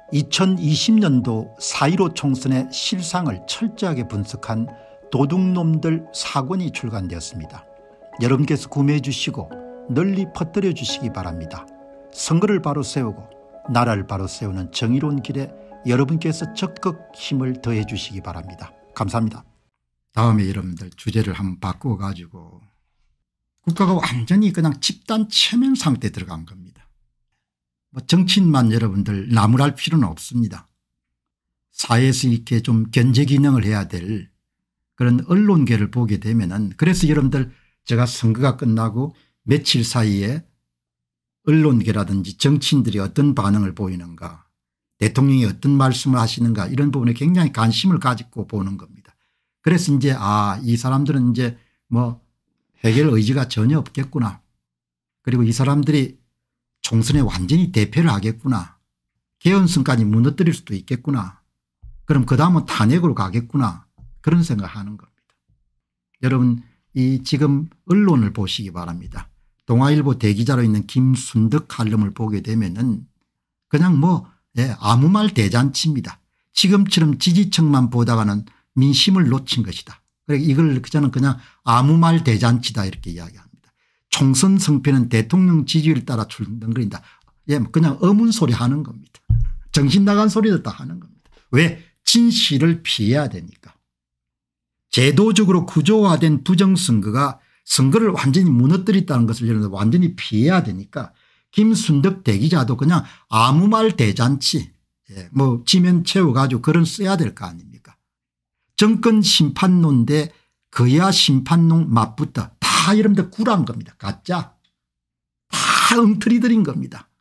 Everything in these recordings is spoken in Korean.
2020년도 4.15 총선의 실상을 철저하게 분석한 도둑놈들 4권이 출간되었습니다. 여러분께서 구매해 주시고 널리 퍼뜨려 주시기 바랍니다. 선거를 바로 세우고 나라를 바로 세우는 정의로운 길에 여러분께서 적극 힘을 더해 주시기 바랍니다. 감사합니다. 다음에 여러분들 주제를 한번 바꾸어 가지고 국가가 완전히 그냥 집단 체면 상태에 들어간 겁니다. 정치인만 여러분들 나무랄 필요는 없습니다. 사회에서 이렇게 좀 견제 기능을 해야 될 그런 언론계를 보게 되면은, 그래서 여러분들 제가 선거가 끝나고 며칠 사이에 언론계라든지 정치인들이 어떤 반응을 보이는가, 대통령이 어떤 말씀을 하시는가, 이런 부분에 굉장히 관심을 가지고 보는 겁니다. 그래서 이제 이 사람들은 이제 뭐 해결 의지가 전혀 없겠구나, 그리고 이 사람들이 총선에 완전히 대패를 하겠구나, 개헌선까지 무너뜨릴 수도 있겠구나, 그럼 그 다음은 탄핵으로 가겠구나, 그런 생각하는 겁니다. 여러분 이 지금 언론을 보시기 바랍니다. 동아일보 대기자로 있는 김순덕 칼럼을 보게 되면은 그냥 아무 말 대잔치입니다. 지금처럼 지지층만 보다가는 민심을 놓친 것이다. 이걸 저는 그냥 아무 말 대잔치다 이렇게 이야기합니다. 총선 성패는 대통령 지지율에 따라 출렁거린다. 그냥 어문소리 하는 겁니다. 정신 나간 소리를 다 하는 겁니다. 왜? 진실을 피해야 되니까. 제도적으로 구조화된 부정선거가 선거를 완전히 무너뜨렸다는 것을 여러분들 완전히 피해야 되니까 김순덕 대기자도 그냥 아무 말 대잔치 지면 채워가지고 글은 써야 될 거 아닙니까. 정권 심판론 대 거야 심판론 맞붙다. 다 여러분들 굴한 겁니다. 가짜. 다 엉터리들인 겁니다.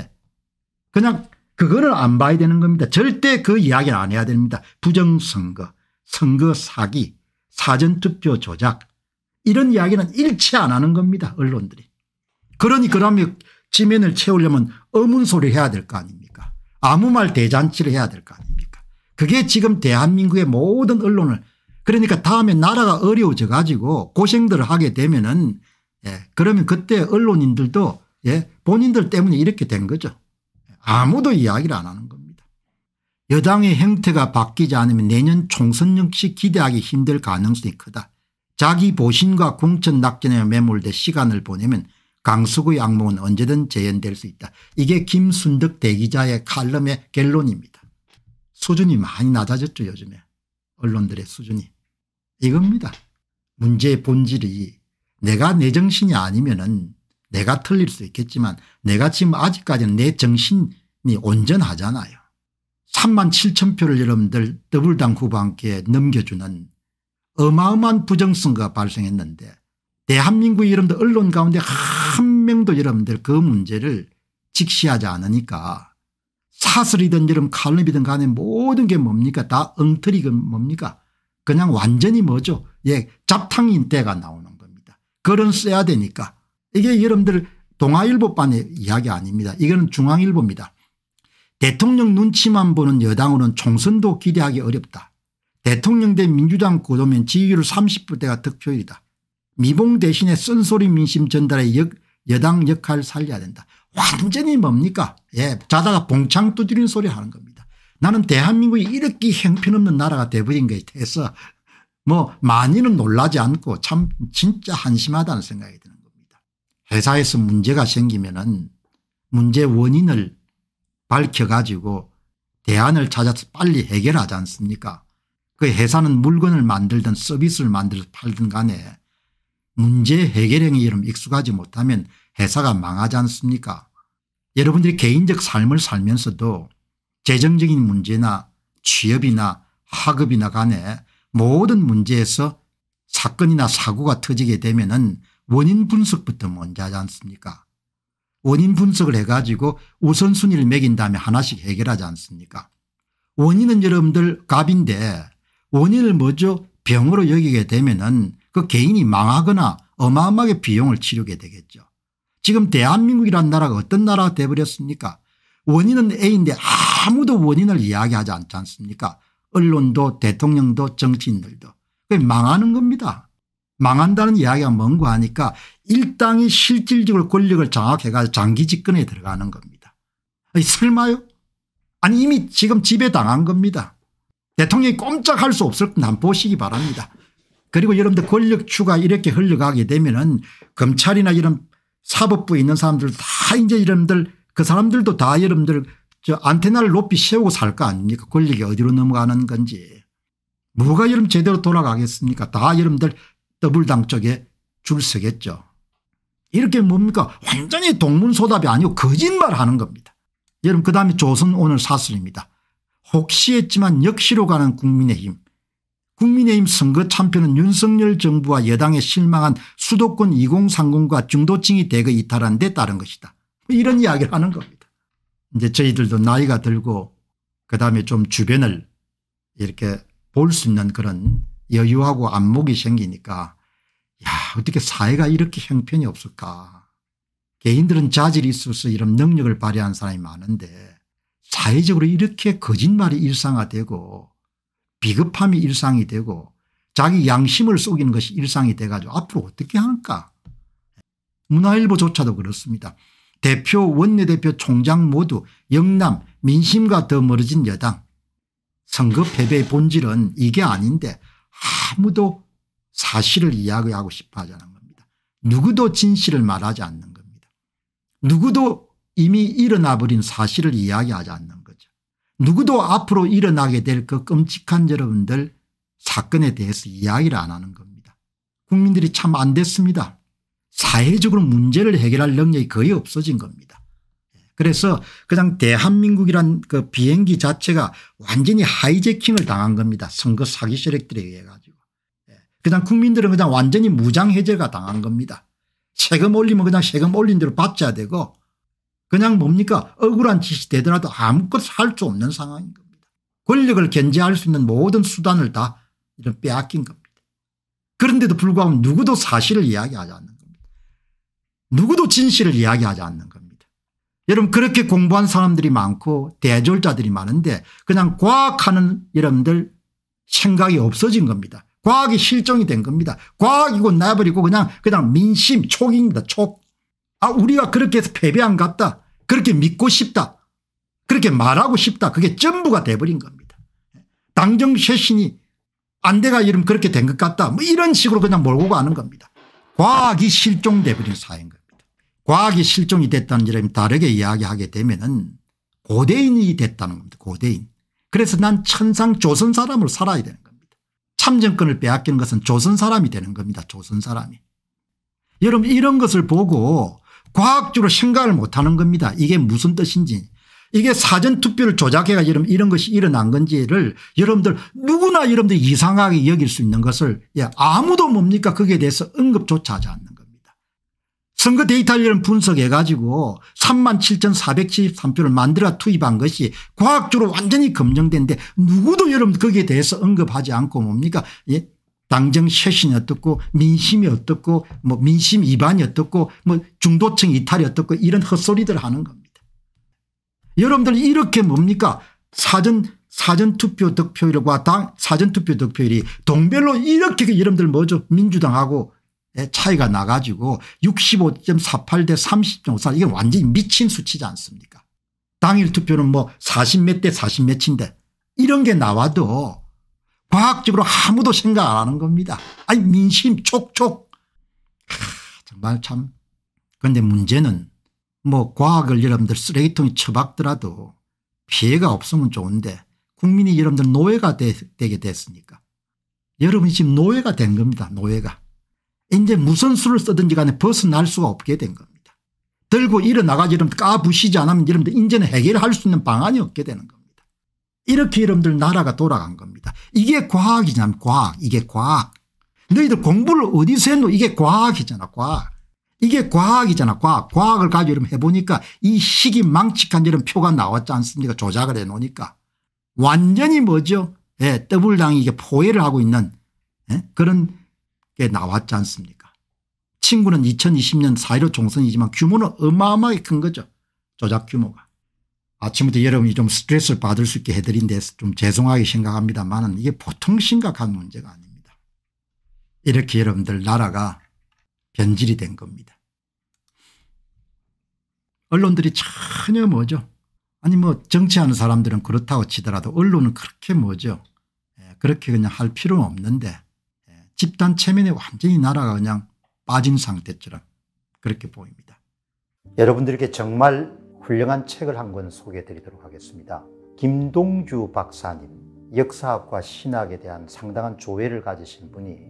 그냥 그거를 안 봐야 되는 겁니다. 절대 그 이야기는 안 해야 됩니다. 부정선거, 선거 사기, 사전투표 조작, 이런 이야기는 일체 안 하는 겁니다. 언론들이. 그러면 지면을 채우려면 어문소리를 해야 될 거 아닙니까. 아무 말 대잔치를 해야 될 거 아닙니까. 그게 지금 대한민국의 모든 언론을, 그러니까 다음에 나라가 어려워져 가지고 고생들을 하게 되면은 그러면 그때 언론인들도 본인들 때문에 이렇게 된 거죠. 아무도 이야기를 안 하는 겁니다. 여당의 형태가 바뀌지 않으면 내년 총선 역시 기대하기 힘들 가능성이 크다. 자기 보신과 공천 낙전에 매몰돼 시간을 보내면 강서구의 악몽은 언제든 재현될 수 있다. 이게 김순덕 대기자의 칼럼의 결론입니다. 수준이 많이 낮아졌죠. 요즘에 언론들의 수준이. 이겁니다. 문제의 본질이 내가 내 정신이 아니면은 내가 틀릴 수 있겠지만 내가 지금 아직까지는 내 정신이 온전하잖아요. 37,000표를 여러분들 더불당 후보한테 넘겨주는 어마어마한 부정선거가 발생했는데 대한민국의 여러분들 언론 가운데 한 명도 여러분들 그 문제를 직시하지 않으니까 사설이든 여러분 칼럼이든 간에 모든 게 뭡니까? 다 엉터리가 뭡니까? 그냥 완전히 잡탕인 때가 나오는 겁니다. 글은 써야 되니까. 이게 여러분들 동아일보판의 이야기 아닙니다. 이거는 중앙일보입니다. 대통령 눈치만 보는 여당으로는 총선도 기대하기 어렵다. 대통령 대 민주당 구도면 지지율 30%대가 득표율이다. 미봉 대신에 쓴소리 민심 전달에 여당 역할 살려야 된다. 완전히 뭡니까? 자다가 봉창 두드리는 소리 하는 겁니다. 나는 대한민국이 이렇게 형편없는 나라가 돼버린 것에 대해서 많이는 놀라지 않고 참 진짜 한심하다는 생각이 드는 겁니다. 회사에서 문제가 생기면은 문제 원인을 밝혀가지고 대안을 찾아서 빨리 해결하지 않습니까? 그 회사는 물건을 만들든 서비스를 만들어서 팔든 간에 문제 해결형이 여러분 익숙하지 못하면 회사가 망하지 않습니까? 여러분들이 개인적 삶을 살면서도 재정적인 문제나 취업이나 학업이나 간에 모든 문제에서 사건이나 사고가 터지게 되면은 원인 분석부터 먼저 하지 않습니까? 원인 분석을 해가지고 우선순위를 매긴 다음에 하나씩 해결하지 않습니까? 원인은 여러분들 갑인데 원인을 병으로 여기게 되면은 그 개인이 망하거나 어마어마하게 비용을 치르게 되겠죠. 지금 대한민국이라는 나라가 어떤 나라가 돼버렸습니까? 원인은 A인데 아무도 원인을 이야기하지 않지 않습니까? 언론도 대통령도 정치인들도. 그게 망하는 겁니다. 망한다는 이야기가 뭔고 하니까 일당이 실질적으로 권력을 장악해 가지고 장기 집권에 들어가는 겁니다. 아니 설마요? 아니 이미 지금 지배당한 겁니다. 대통령이 꼼짝할 수 없을 건 보시기 바랍니다. 그리고 여러분들 권력추가 이렇게 흘러가게 되면은 검찰이나 이런 사법부에 있는 사람들 다 이제 여러분들 그 사람들도 다 여러분들 저 안테나를 높이 세우고 살 거 아닙니까? 권력이 어디로 넘어가는 건지. 뭐가 여러분 제대로 돌아가겠습니까? 다 여러분들 더불당 쪽에 줄 서겠죠. 이렇게 뭡니까? 완전히 동문소답이 아니고 거짓말하는 겁니다. 여러분 그다음에 조선 오늘 사설입니다. 혹시 했지만 역시로 가는 국민의힘. 국민의힘 선거 참패는 윤석열 정부와 여당에 실망한 수도권 2030과 중도층이 대거 이탈한 데 따른 것이다. 이런 이야기를 하는 겁니다. 이제 저희들도 나이가 들고 그다음에 좀 주변을 이렇게 볼 수 있는 그런 여유하고 안목이 생기니까 야 어떻게 사회가 이렇게 형편이 없을까. 개인들은 자질이 있어서 이런 능력을 발휘한 사람이 많은데 사회적으로 이렇게 거짓말이 일상화되고 비겁함이 일상이 되고 자기 양심을 속이는 것이 일상이 돼가지고 앞으로 어떻게 할까. 문화일보조차도 그렇습니다. 대표 원내대표 총장 모두 영남 민심과 더 멀어진 여당. 선거 패배의 본질은 이게 아닌데 아무도 사실을 이야기하고 싶어 하지 않는 겁니다. 누구도 진실을 말하지 않는 겁니다. 누구도 이미 일어나 버린 사실을 이야기하지 않는 거죠. 누구도 앞으로 일어나게 될 그 끔찍한 여러분들 사건에 대해서 이야기를 안 하는 겁니다. 국민들이 참 안 됐습니다. 사회적으로 문제를 해결할 능력이 거의 없어진 겁니다. 그래서 그냥 대한민국이란 그 비행기 자체가 완전히 하이제킹을 당한 겁니다. 선거 사기 세력들에 의해 가지고. 그냥 국민들은 그냥 완전히 무장해제가 당한 겁니다. 세금 올리면 그냥 세금 올린 대로 받쳐야 되고 그냥 뭡니까 억울한 짓이 되더라도 아무것도 할 수 없는 상황인 겁니다. 권력을 견제할 수 있는 모든 수단을 다 이런 빼앗긴 겁니다. 그런데도 불구하고 누구도 사실을 이야기하지 않는 겁니다. 누구도 진실을 이야기하지 않는 겁니다. 여러분 그렇게 공부한 사람들이 많고 대졸자들이 많은데 그냥 과학하는 여러분들 생각이 없어진 겁니다. 과학이 실종이 된 겁니다. 과학이고 나버리고 그냥 민심 촉입니다. 촉. 아 우리가 그렇게 해서 패배한 것 같다. 그렇게 믿고 싶다. 그렇게 말하고 싶다. 그게 전부가 돼버린 겁니다. 당정 쇄신이 안 돼가 이러면 그렇게 된 것 같다. 뭐 이런 식으로 그냥 몰고 가는 겁니다. 과학이 실종돼버린 사회인 겁니다. 과학이 실종이 됐다는 점을 다르게 이야기하게 되면은 고대인이 됐다는 겁니다. 고대인. 그래서 난 천상 조선 사람으로 살아야 되는 겁니다. 참정권을 빼앗기는 것은 조선 사람이 되는 겁니다. 조선 사람이. 여러분 이런 것을 보고 과학적으로 생각을 못하는 겁니다. 이게 무슨 뜻인지. 이게 사전투표를 조작해가 여러분 이런 것이 일어난 건지를 여러분들 누구나 여러분들 이상하게 여길 수 있는 것을 아무도 뭡니까 거기에 대해서 언급조차 하지 않는 겁니다. 선거 데이터를 분석해 가지고 37,473표를 만들어 투입한 것이 과학적으로 완전히 검증된데 누구도 여러분 거기에 대해서 언급하지 않고 뭡니까 당정 쇄신이 어떻고 민심이 어떻고 뭐 민심 위반이 어떻고 뭐 중도층 이탈이 어떻고 이런 헛소리들 하는 겁니다. 여러분들 이렇게 뭡니까 사전투표 득표율과 사전투표 득표율이 동별로 이렇게 여러분들 뭐죠 민주당하고 차이가 나가지고 65.48 대 30.54 이게 완전히 미친 수치지 않습니까. 당일 투표는 뭐 40 몇 대 40 몇인데 이런 게 나와도 과학적으로 아무도 생각 안 하는 겁니다. 아니 민심 촉촉. 정말 참. 그런데 문제는 뭐 과학을 여러분들 쓰레기통에 처박더라도 피해가 없으면 좋은데 국민이 여러분들 노예가 되게 됐으니까. 여러분이 지금 노예가 된 겁니다. 노예가. 이제 무슨 수를 쓰든지 간에 벗어날 수가 없게 된 겁니다. 들고 일어나가지고 여러분들 까부시지 않으면 여러분들 이제는 해결할 수 있는 방안이 없게 되는 겁니다. 이렇게 여러분들 나라가 돌아간 겁니다. 이게 과학이냐면 과학. 이게 과학. 너희들 공부를 어디서 했노. 이게 과학이잖아. 과학. 이게 과학이잖아. 과학. 과학을 가지고 여러분 해보니까 이 시기망측한 이런 표가 나왔지 않습니까. 조작을 해놓으니까. 완전히 뭐죠. 더불당이 이게 포회를 하고 있는 그런 게 나왔지 않습니까. 친구는 2020년 4.15 총선이지만 규모는 어마어마하게 큰 거죠. 조작 규모가. 아침부터 여러분이 좀 스트레스를 받을 수 있게 해드린 데서 좀 죄송하게 생각합니다만 이게 보통 심각한 문제가 아닙니다. 이렇게 여러분들 나라가 변질이 된 겁니다. 언론들이 전혀 뭐죠. 아니 뭐 정치하는 사람들은 그렇다고 치더라도 언론은 그렇게 뭐죠. 그렇게 그냥 할 필요는 없는데 집단 체면에 완전히 나라가 그냥 빠진 상태처럼 그렇게 보입니다. 여러분들에게 정말 훌륭한 책을 한 권 소개해 드리도록 하겠습니다. 김동주 박사님, 역사학과 신학에 대한 상당한 조예를 가지신 분이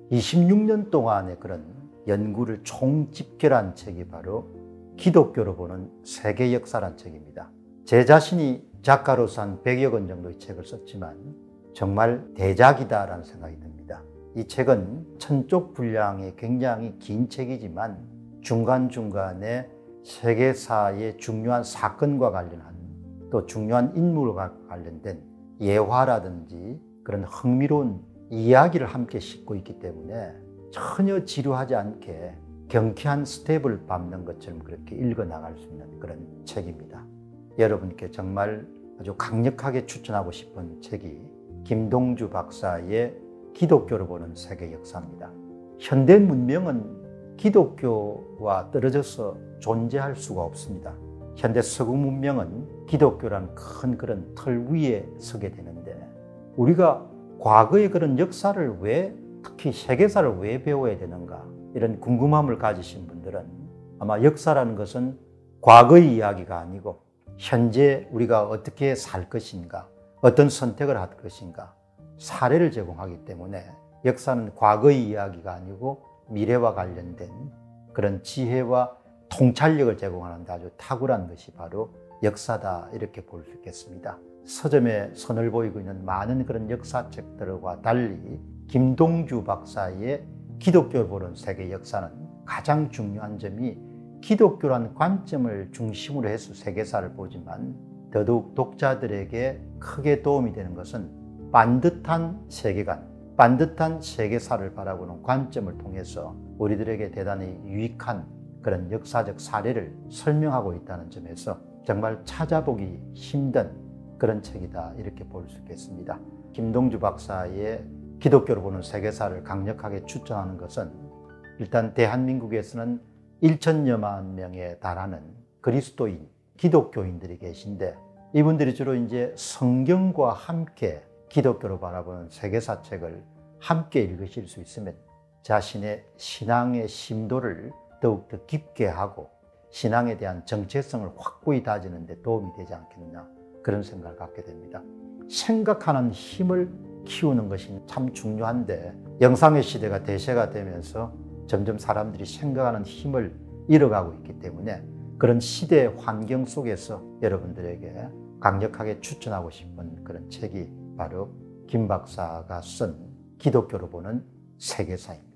26년 동안의 그런 연구를 총집결한 책이 바로 기독교로 보는 세계 역사란 책입니다. 제 자신이 작가로서 한 100여 권 정도의 책을 썼지만 정말 대작이다라는 생각이 듭니다. 이 책은 1000쪽 분량의 굉장히 긴 책이지만 중간중간에 세계사의 중요한 사건과 관련한 또 중요한 인물과 관련된 예화라든지 그런 흥미로운 이야기를 함께 싣고 있기 때문에 전혀 지루하지 않게 경쾌한 스텝을 밟는 것처럼 그렇게 읽어나갈 수 있는 그런 책입니다. 여러분께 정말 아주 강력하게 추천하고 싶은 책이 김동주 박사의 기독교로 보는 세계 역사입니다. 현대 문명은 기독교와 떨어져서 존재할 수가 없습니다. 현대 서구 문명은 기독교란 큰 그런 털 위에 서게 되는데 우리가 과거의 그런 역사를 특히 세계사를 왜 배워야 되는가 이런 궁금함을 가지신 분들은 아마 역사라는 것은 과거의 이야기가 아니고 현재 우리가 어떻게 살 것인가 어떤 선택을 할 것인가 사례를 제공하기 때문에 역사는 과거의 이야기가 아니고 미래와 관련된 그런 지혜와 통찰력을 제공하는 아주 탁월한 것이 바로 역사다 이렇게 볼 수 있겠습니다. 서점에 선을 보이고 있는 많은 그런 역사책들과 달리 김동주 박사의 기독교를 보는 세계 역사는 가장 중요한 점이 기독교라는 관점을 중심으로 해서 세계사를 보지만 더더욱 독자들에게 크게 도움이 되는 것은 반듯한 세계관, 반듯한 세계사를 바라보는 관점을 통해서 우리들에게 대단히 유익한 그런 역사적 사례를 설명하고 있다는 점에서 정말 찾아보기 힘든 그런 책이다 이렇게 볼 수 있겠습니다. 김동주 박사의 기독교로 보는 세계사를 강력하게 추천하는 것은 일단 대한민국에서는 1천여만 명에 달하는 그리스도인, 기독교인들이 계신데 이분들이 주로 이제 성경과 함께 기독교로 바라보는 세계사 책을 함께 읽으실 수 있으면 자신의 신앙의 심도를 더욱더 깊게 하고 신앙에 대한 정체성을 확고히 다지는 데 도움이 되지 않겠느냐 그런 생각을 갖게 됩니다. 생각하는 힘을 키우는 것이 참 중요한데 영상의 시대가 대세가 되면서 점점 사람들이 생각하는 힘을 잃어가고 있기 때문에 그런 시대 환경 속에서 여러분들에게 강력하게 추천하고 싶은 그런 책이 바로 김 박사가 쓴 기독교로 보는 세계사입니다.